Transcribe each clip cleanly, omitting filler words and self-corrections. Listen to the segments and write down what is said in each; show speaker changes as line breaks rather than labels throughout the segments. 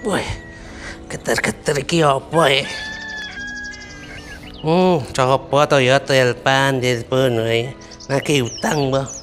Wih, geter-geter iki apa ya? Coba to ya telepon wae. Nagih utang, Mbah.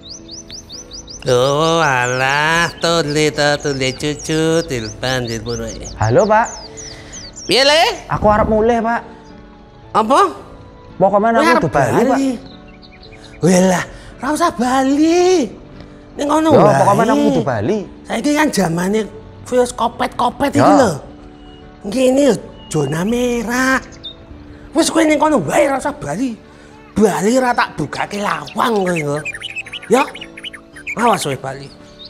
Oh, alah, tole cucu telepon wae.
Halo, Pak.
Piye le?
Aku arep mulih, Pak.
Apa?
Pokoknya aku kudu bali, Pak.
Welah, ora usah bali. Ning ngono
wae.
Yo,
pokoknya aku kudu bali.
Saiki kan zamane wis kopet-kopet iki lho. Ngene yo zona merah. Wis kowe ning kono wae ora usah bali. Bali ora tak bukake lawang kowe lho. Ya. Awas kowe bali.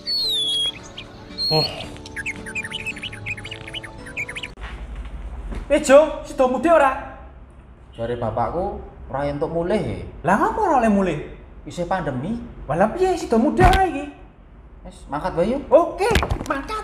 Jo, sida mudhe ora?
Jare bapakku ora entuk mulih.
Lah ngapa ora oleh mulih?
Isih pandemi.
Walah piye sida mudhe ora iki?
Wis, mangkat bae yuk.
Oke, mangkat.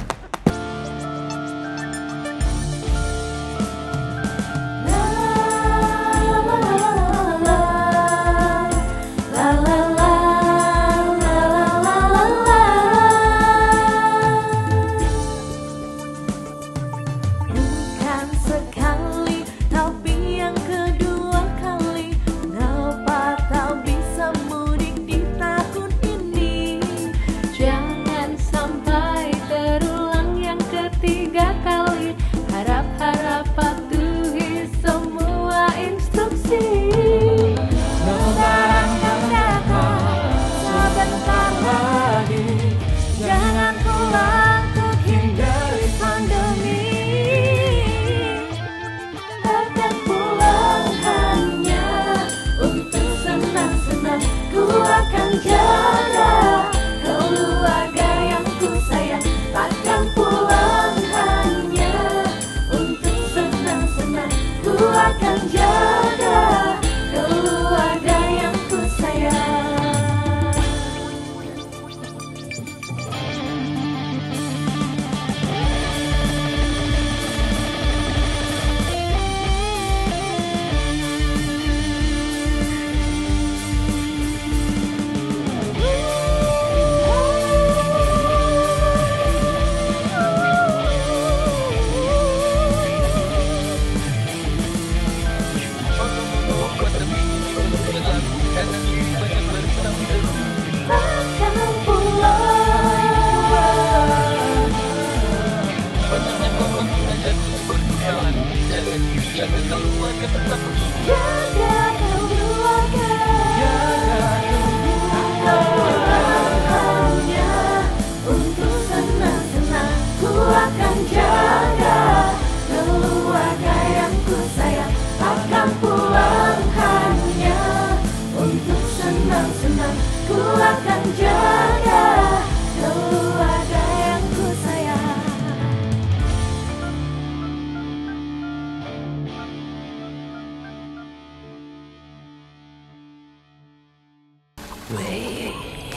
Wih,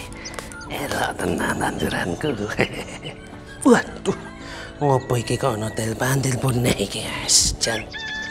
elok tenan tanduranku. Waduh, ngopo iki kok ana telepon iki, guys. Jan.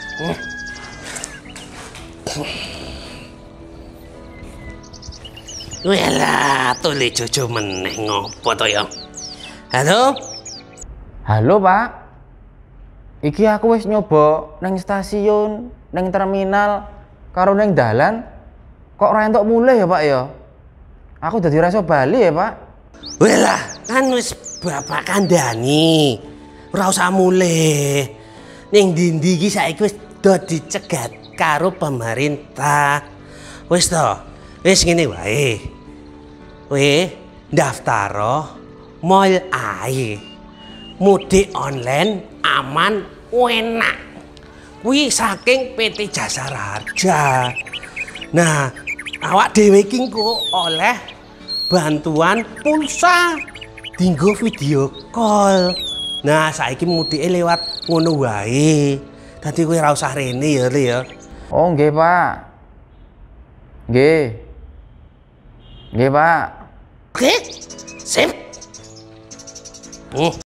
Welah, tole jojo meneh ngopo to ya? Halo?
Halo, Pak. Iki aku wis nyoba nang stasiun, nang terminal, karo nang dalan. Kok ora entuk mulih ya, Pak ya? Aku dadi rasa bali ya, Pak.
Welah, kan wis bapak kandhani. Ora usah mulih. Ning ndi-ndi iki saiki wis do dicegat karo pemerintah. Wis to, wis ngene wae. Kowe ndaftaro mall ae. Mudik online aman enak. Kuwi saking PT Jasara Harja. Nah, awak dhewe iki engko oleh bantuan pulsa dinggo video call. Nah, saiki mudike lewat ngono wae. Dadi kowe ora usah rene ya, Le ya.
Oh, nggih, Pak. Nggih. Nggih, Pak.
Oke? Sip.